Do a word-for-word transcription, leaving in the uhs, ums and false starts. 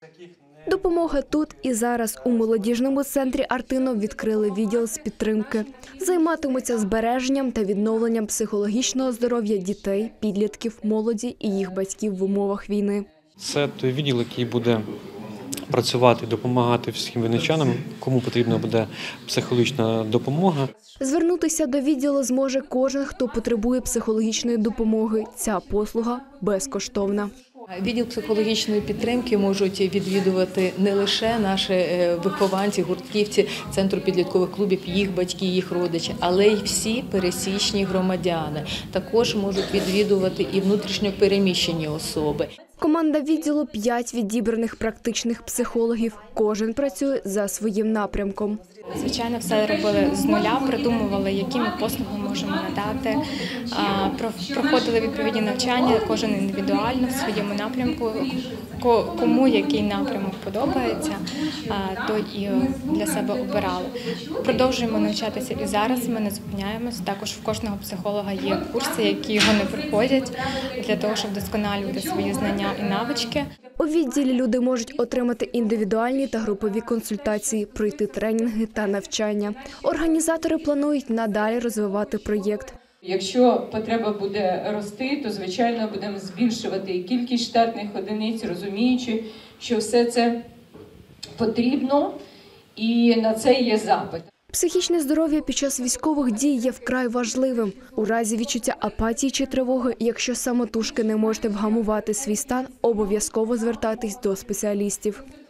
Допомога тут і зараз. У молодіжному центрі «Артинов» відкрили відділ з підтримки. Займатимуться збереженням та відновленням психологічного здоров'я дітей, підлітків, молоді і їх батьків в умовах війни. Це той відділ, який буде працювати, допомагати всім вінничанам, кому потрібна буде психологічна допомога. Звернутися до відділу зможе кожен, хто потребує психологічної допомоги. Ця послуга безкоштовна. Відділ психологічної підтримки можуть відвідувати не лише наші вихованці, гуртківці Центру підліткових клубів, їх батьки, їх родичі, але й всі пересічні громадяни. Також можуть відвідувати і внутрішньо переміщені особи. Команда відділу – п'ять відібраних практичних психологів. Кожен працює за своїм напрямком. Звичайно, все робили з нуля, придумували, які ми послуги можемо надати, проходили відповідні навчання, кожен індивідуально в своєму напрямку. Кому який напрямок подобається, то і для себе обирали. Продовжуємо навчатися і зараз, ми не зупиняємося. Також в кожного психолога є курси, які його не проходять, для того, щоб вдосконалювати свої знання і навички. У відділі люди можуть отримати індивідуальні та групові консультації, пройти тренінги та навчання. Організатори планують надалі розвивати проєкт. Якщо потреба буде рости, то, звичайно, будемо збільшувати і кількість штатних одиниць, розуміючи, що все це потрібно і на це є запит. Психічне здоров'я під час військових дій є вкрай важливим. У разі відчуття апатії чи тривоги, якщо самотужки не можете вгамувати свій стан, обов'язково звертайтесь до спеціалістів.